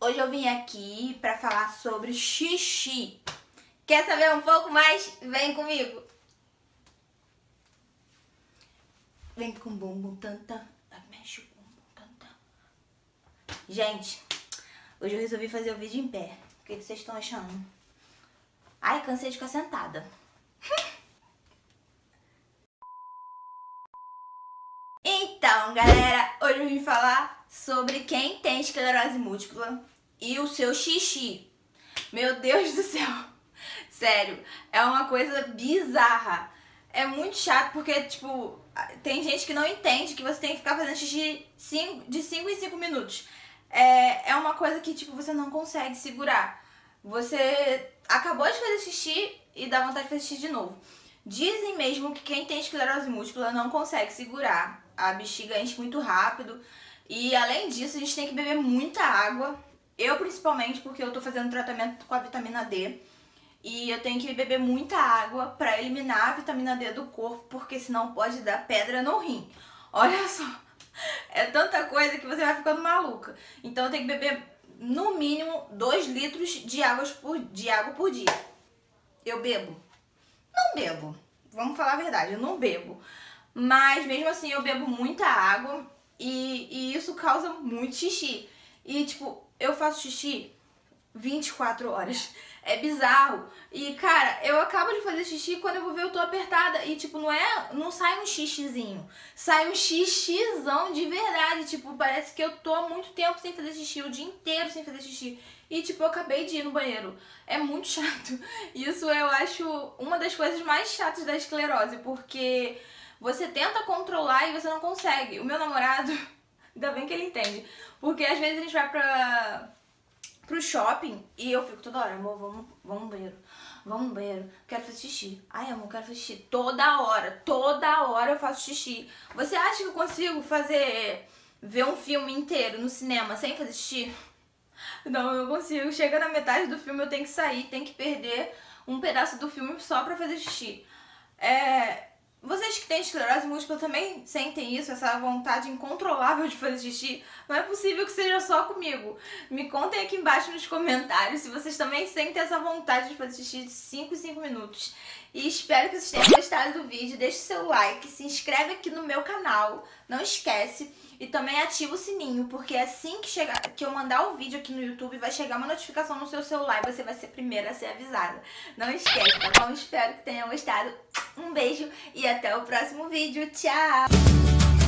Hoje eu vim aqui pra falar sobre xixi. Quer saber um pouco mais? Vem comigo. Vem com o bumbum tantã. Mexe o bumbum tantã. Gente, hoje eu resolvi fazer o vídeo em pé. O que vocês estão achando? Ai, cansei de ficar sentada. Então, galera, hoje eu vim falar sobre quem tem esclerose múltipla e o seu xixi. Meu Deus do céu. Sério, é uma coisa bizarra. É muito chato porque, tipo, tem gente que não entende que você tem que ficar fazendo xixi de 5 em 5 minutos. É uma coisa que, tipo, você não consegue segurar. Você acabou de fazer xixi e dá vontade de fazer xixi de novo. Dizem mesmo que quem tem esclerose múltipla não consegue segurar. A bexiga enche muito rápido. E além disso, a gente tem que beber muita água. Eu principalmente, porque eu tô fazendo tratamento com a vitamina D. E eu tenho que beber muita água pra eliminar a vitamina D do corpo, porque senão pode dar pedra no rim. Olha só, é tanta coisa que você vai ficando maluca. Então eu tenho que beber no mínimo 2 litros de água por dia. Eu bebo? Não bebo. Vamos falar a verdade, eu não bebo. Mas mesmo assim eu bebo muita água e isso causa muito xixi. E tipo, eu faço xixi 24 horas. É bizarro. E, cara, eu acabo de fazer xixi, quando eu vou ver eu tô apertada. E, tipo, não sai um xixizinho. Sai um xixizão de verdade. Tipo, parece que eu tô há muito tempo sem fazer xixi. O dia inteiro sem fazer xixi. E, tipo, eu acabei de ir no banheiro. É muito chato. Isso eu acho uma das coisas mais chatas da esclerose. Porque você tenta controlar e você não consegue. O meu namorado, ainda bem que ele entende. Porque às vezes a gente vai pro shopping e eu fico toda hora, amor, vamos no banheiro, vamos no banheiro, quero fazer xixi. Ai, amor, quero fazer xixi. Toda hora eu faço xixi. Você acha que eu consigo ver um filme inteiro no cinema sem fazer xixi? Não, eu não consigo. Chega na metade do filme, eu tenho que sair, tenho que perder um pedaço do filme só pra fazer xixi. Vocês que têm esclerose múltipla também sentem isso, essa vontade incontrolável de fazer xixi? Não é possível que seja só comigo. Me contem aqui embaixo nos comentários se vocês também sentem essa vontade de fazer xixi de 5 em 5 minutos. E espero que vocês tenham gostado do vídeo. Deixe seu like, se inscreve aqui no meu canal, não esquece. E também ativa o sininho, porque assim que eu mandar o vídeo aqui no YouTube, vai chegar uma notificação no seu celular e você vai ser a primeira a ser avisada. Não esquece, tá bom? Espero que tenham gostado. Um beijo e até o próximo vídeo. Tchau!